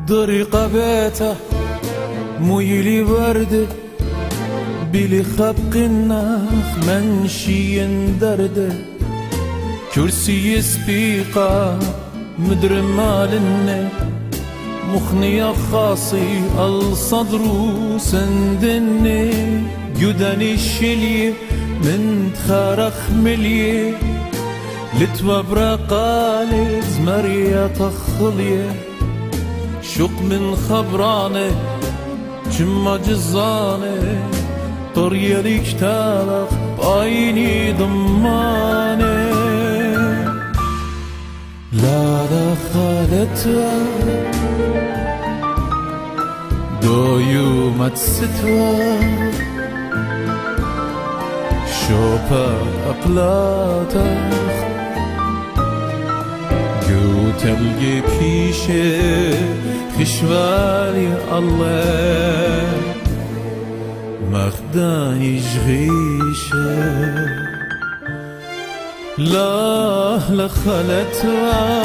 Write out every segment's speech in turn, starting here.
طريقة بيته ميلي ورده بلي خبق النخ منشي درده كرسي سبيقة مدر مالنه مخني خاصي الصدر سندني جدني الشلي من تخارخ مليه لتوبرا قالي زمريا تخليه شق من خبرانه جمع جزانه طريا ليك تارخ بعيني ضمانه لا دخلتها دو يوم تستوى شوبا أقلاتك جو تلقي بيشه خشوالي الله مخداني جغيشه لا لخلتها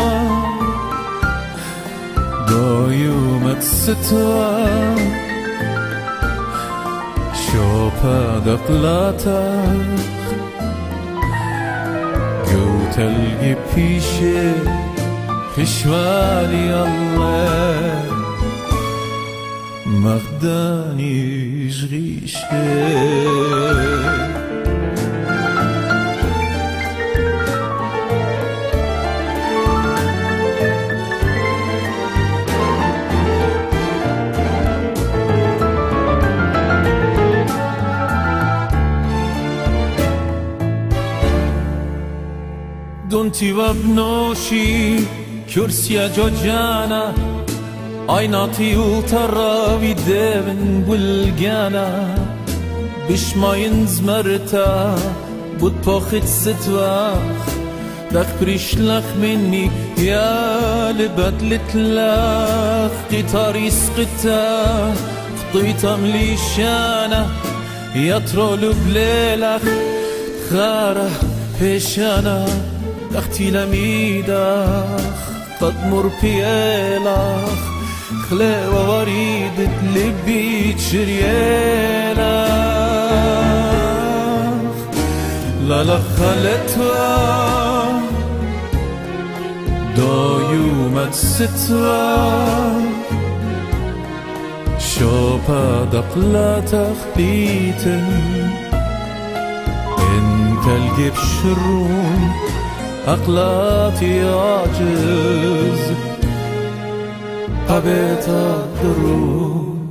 دو يوم تستوى شوبا دقلاتك جو تلقي بيشه خشوالي الله مخداني جغيشه دونتي وابنوشي كرسيا جوجانا عيناتي وتراوي دابن بلقانا بشماين زمرتا بطبخت ستواخ داخ بريشلخ مني يا لبدلت لاخ قطاري سقتا خطيطة مليشانا يطرولو بليلخ خاره بيشانا دختي لميداخ تضمر بيلاخ خلاوة وريدة لبي تشريلاخ لا لخلتها دو يوم تستوى شوبا دقلاتك بيتن انت الجيب شرون أقلاتي عاجز قبيت الدروب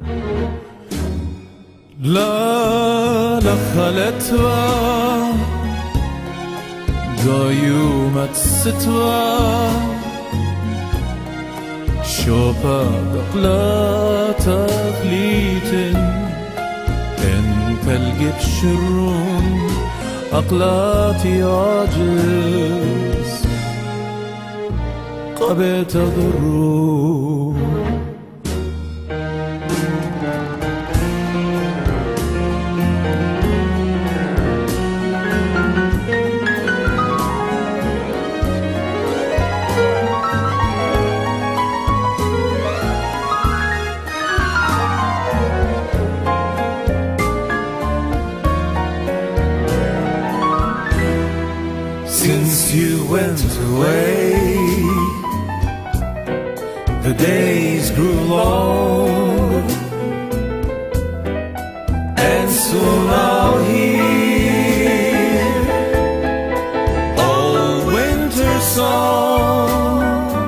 لا لخلتها قيومة ستوى شوبا أقلاتك ليتن انت الجيب شرون أقلاتي عاجز قبيت الدروب Since you went away, the days grew long, and soon I'll hear old winter song.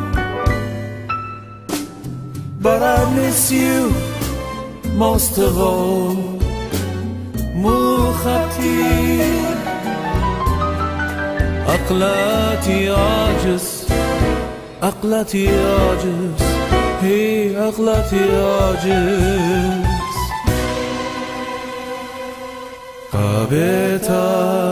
But I miss you most of all, Mulkhati. أقلاتي عاجز أقلاتي عاجز هي أقلاتي عاجز قابيتها